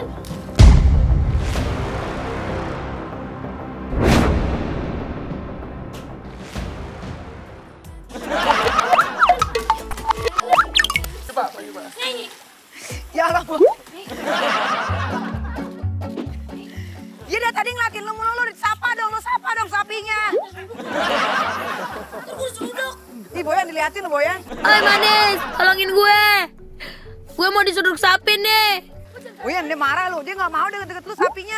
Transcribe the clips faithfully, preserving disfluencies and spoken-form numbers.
Coba, coba. Ya Allah, Bu. Dia dari tadi ngelakin lu mulu, lu sapa dong, lu sapa dong sapinya. Terus duduk. Ih, Boyan diliatin lu, Boyan. Oi Manis, tolongin gue. Gue mau disuduk sapi nih. Boyan, dia marah lu, dia nggak mau deket-deket lu sapinya.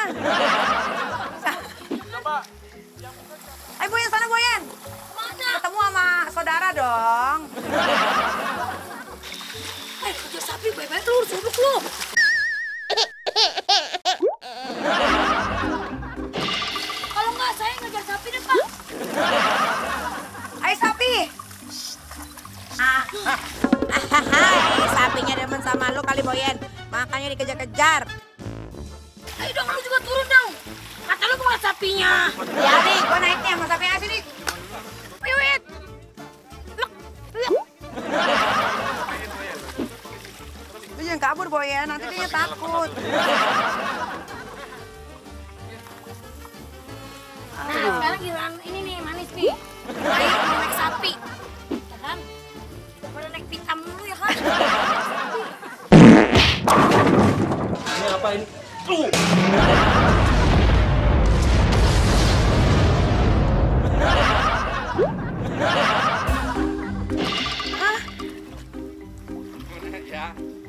Coba. Ayo Boyan, sana Boyan. Mana? Ketemu sama saudara dong. Eh, kejar sapi, baik-baik lu, suduk lu. Kalau nggak, saya ngejar sapi deh, Pak. Ayo sapi. Ah, hai, sapinya demen sama lu kali Boyan. Makanya dikejar-kejar. Ayo dong, lu juga turun dong. Kata lu mau lihat sapinya. Ya nih, gua naiknya sama sapinya sini. Piwit. Lu jangan kabur Boyan, nanti dia takut. Nah, sekarang giliran ini nih, Manis nih. Ayo mau naik sapi. Ya kan? Daripada naik pitam dulu ya kan? Ini apa ini? Tuh. Hah? Ya.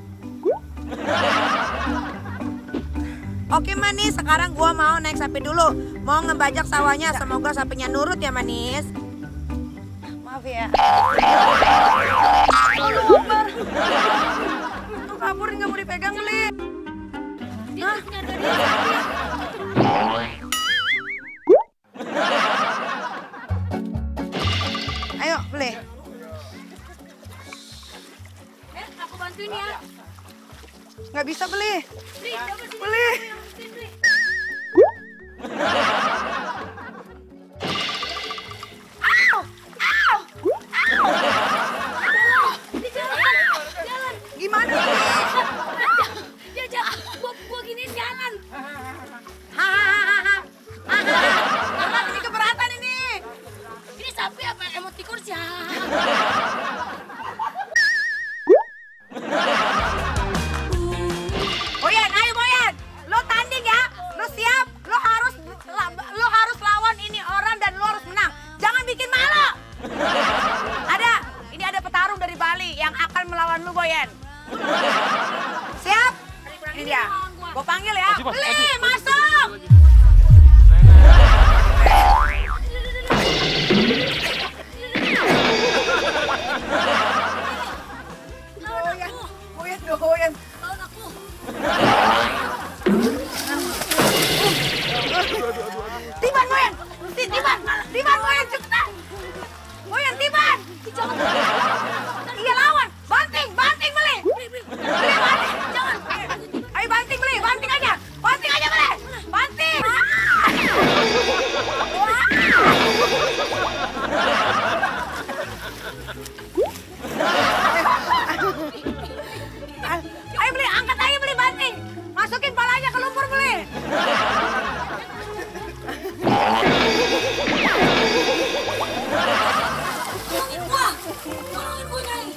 Oke Manis, sekarang gua mau naik sapi dulu. Mau ngebajak sawahnya, semoga sapinya nurut ya Manis. Maaf ya. Lu ngobar. Lu kabur nggak mau dipegang Beli. Dia tuh punya harga diri sapi. Ayo Beli. Eh, aku bantuin ya. Nggak bisa Beli. Beli, coba sini. Beli. Beli. Au! Au! Di jalan, jalan. Gimana ini? Ya, jangan. Gua, gua gini jalan. Hahaha. Hahaha. Ini keberatan ini. Ini sapi apa emoticon sih? Boyan, ayo Boyan. Lo tanding ya. Lo siap. Lo harus lo harus lawan ini orang dan lo harus menang. Jangan bikin malu. Ada, ini ada petarung dari Bali yang akan melawan lu Boyan. Siap? Ini dia. Gue panggil ya. Beli, masuk. Boyan, Boyan, Boyan. Lawan aku. Tiban Boyan, Tiban, Tiban Boyan cepetan. Boyan Tiban. Iya lawan, banting, banting Beli. Beli banting, jangan. Ayo banting Beli, banting aja, banting aja Beli, banting. Ayo Beli, angkat aja Beli, banting. Masukin palanya ke lumpur Beli. Tolongin gua. Tolongin gua, Nyai.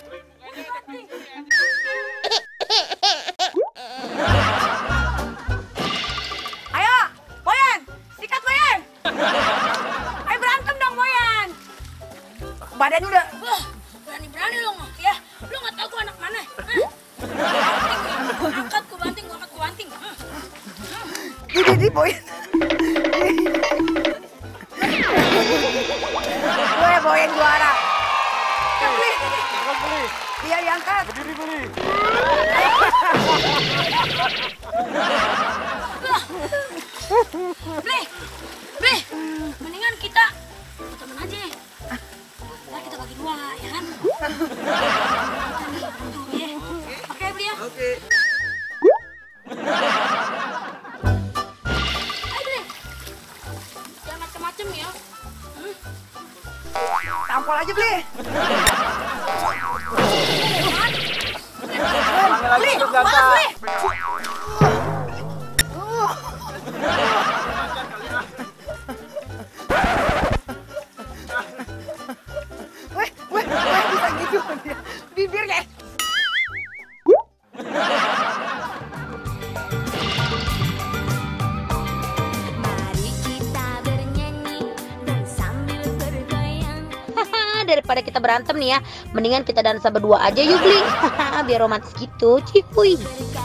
Ayo, Boyan, sikat Boyan. Ayo berantem dong Boyan. Badannya udah. Wah, berani-berani lo mah ya. Lo nggak tahu gua anak mana? Hah? Banting, gua angkat, gua banting, gua angkat, gua banting. Hah? Ini di Boyan. Gue Boyan juara. Kan Beli. Beli. Dia diangkat. Berdiri Beli. Beli, Beli, mendingan kita temen aja. Ntar kita bagi dua, ya kan? Tuh, ya. Oke, Beli ya. Oke. Ayo, Beli. Jangan macem-macem ya. Hmm? Tampol aja Beli. Panggil lagi Beli, senjata. balas Beli. daripada kita berantem nih ya. Mendingan kita dansa berdua aja yuk Bli. Biar romantis gitu, cipuy.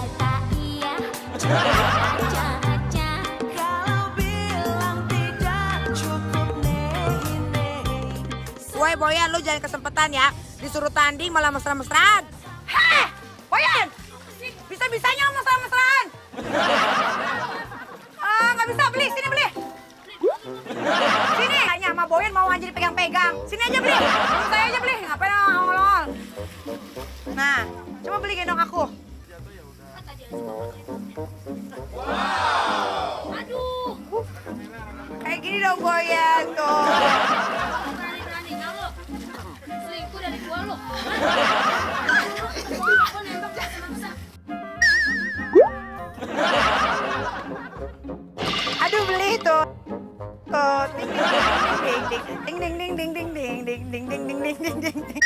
Woi Boyan, lu jangan kesempatan ya. Disuruh tanding malah mesra-mesraan. Heh, Boyan, bisa-bisanya mesra-mesraan. Ah, nggak bisa, beli, sini beli. Sini, hanya sama Boyan mau aja dipegang-pegang. Sini aja beli, sama saya aja beli. Ngapain ngolol? Nah, coba beli gendong aku. Aduh. Kayak gini dong Boyan tuh. Berani-berani kamu. Selingkuh dari gua lo. Aduh beli tuh. Tuh, ding ding ding ding ding ding ding ding ding ding ding ding ding ding.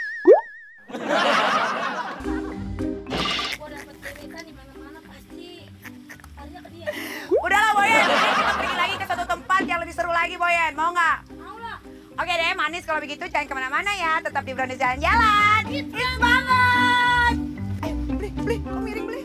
Gua dapat cerita di mana-mana pasti. Tanya ke dia. Udahlah Boyan, kita pergi lagi ke satu tempat yang lebih seru lagi Boyan, mau nggak? Mau lah. Oke deh, manis kalau begitu jangan kemana-mana ya, tetap di Brownies Jalan-Jalan. Hits banget. Ayo beli, beli, kok miring beli?